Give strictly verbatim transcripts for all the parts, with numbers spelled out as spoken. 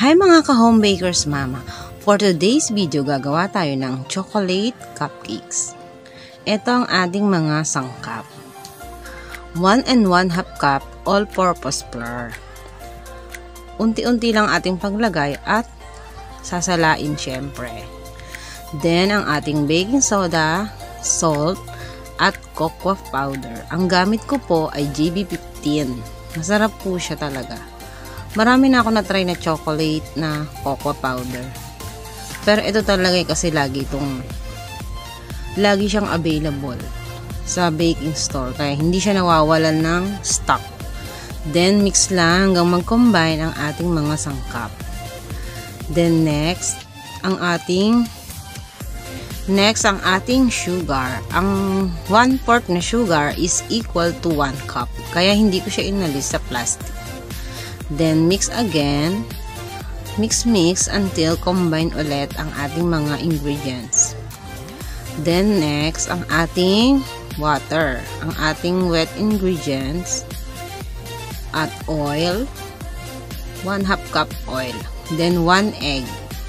Hi mga ka-home bakers mama! For today's video, gagawa tayo ng chocolate cupcakes. Ito ang ating mga sangkap. one and one half cup all-purpose flour. Unti-unti lang ating paglagay at sasalain syempre. Then, ang ating baking soda, salt, at cocoa powder. Ang gamit ko po ay G B fifteen. Masarap po siya talaga. Marami na ako na-try na chocolate na cocoa powder. Pero ito talaga kasi lagi itong lagi siyang available sa baking store. Kaya hindi siya nawawalan ng stock. Then mix lang hanggang mag-combine ang ating mga sangkap. Then next, ang ating next ang ating sugar. Ang one fourth na sugar is equal to one cup. Kaya hindi ko siya inalis sa plastic. Then, mix again. Mix, mix until combine ulit ang ating mga ingredients. Then, next, ang ating water. Ang ating wet ingredients. At oil. one half cup oil. Then, one egg.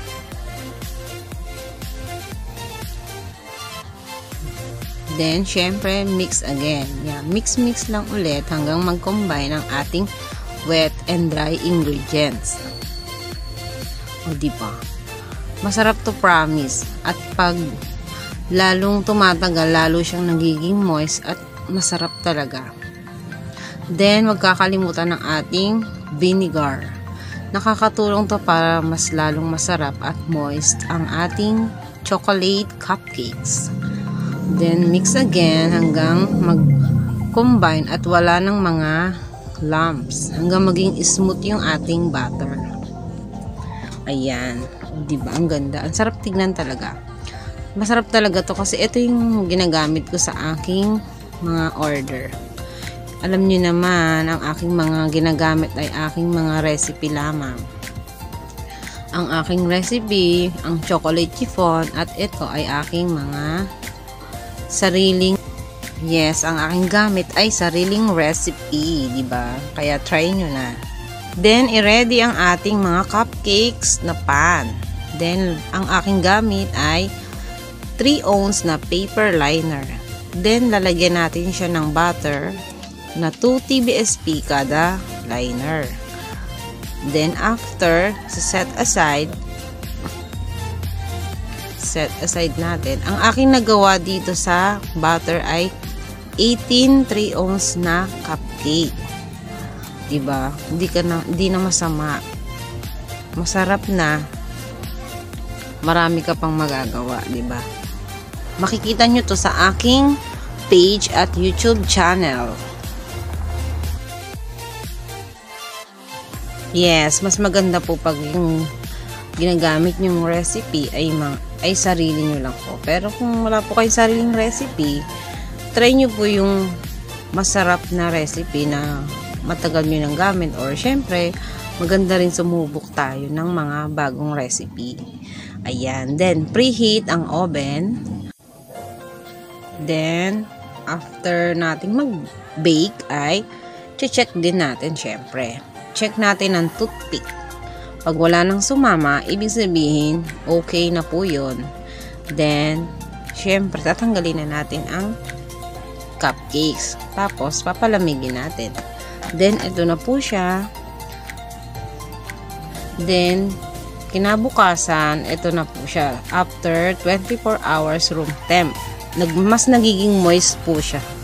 Then, syempre, mix again. Yeah, mix, mix lang ulit hanggang mag-combine ang ating wet and dry ingredients. O diba? Masarap to, promise. At pag lalong tumatagal, lalo siyang nagiging moist at masarap talaga. Then, wag kakalimutan ng ating vinegar. Nakakatulong to para mas lalong masarap at moist ang ating chocolate cupcakes. Then, mix again hanggang mag-combine at wala ng mga lumps hanggang maging smooth yung ating batter. Ayan, di ba ang ganda? Ang sarap tignan talaga. Masarap talaga to kasi ito yung ginagamit ko sa aking mga order. Alam niyo naman, ang aking mga ginagamit ay aking mga recipe lamang. Ang aking recipe, ang chocolate chiffon, at ito ay aking mga sariling Yes, ang aking gamit ay sariling recipe, di ba? Kaya try nyo na. Then, i-ready ang ating mga cupcakes na pan. Then, ang aking gamit ay three ounce na paper liner. Then, lalagyan natin siya ng butter na two T B S P kada liner. Then, after, set aside, set aside natin. Ang aking nagawa dito sa butter ay eighteen three ounce na cupcake. Diba? Hindi ka na, hindi na masama. Masarap na. Marami ka pang magagawa, diba? Makikita nyo to sa aking page at YouTube channel. Yes, mas maganda po pag yung ginagamit nyong recipe ay, mga, ay sarili nyo lang po. Pero kung wala po kayong sariling recipe, try nyo po yung masarap na recipe na matagal nyo nang gamit, or syempre maganda rin sumubok tayo ng mga bagong recipe. Ayan, then preheat ang oven. Then after nating mag-bake ay check din natin syempre. Check natin ang toothpick. Pag wala nang sumama, ibig sabihin okay na po yun. Then syempre tatanggalin na natin ang cupcakes. Tapos, papalamigin natin. Then, ito na po siya. Then, kinabukasan, ito na po siya. After twenty-four hours room temp. Nag, mas nagiging moist po siya.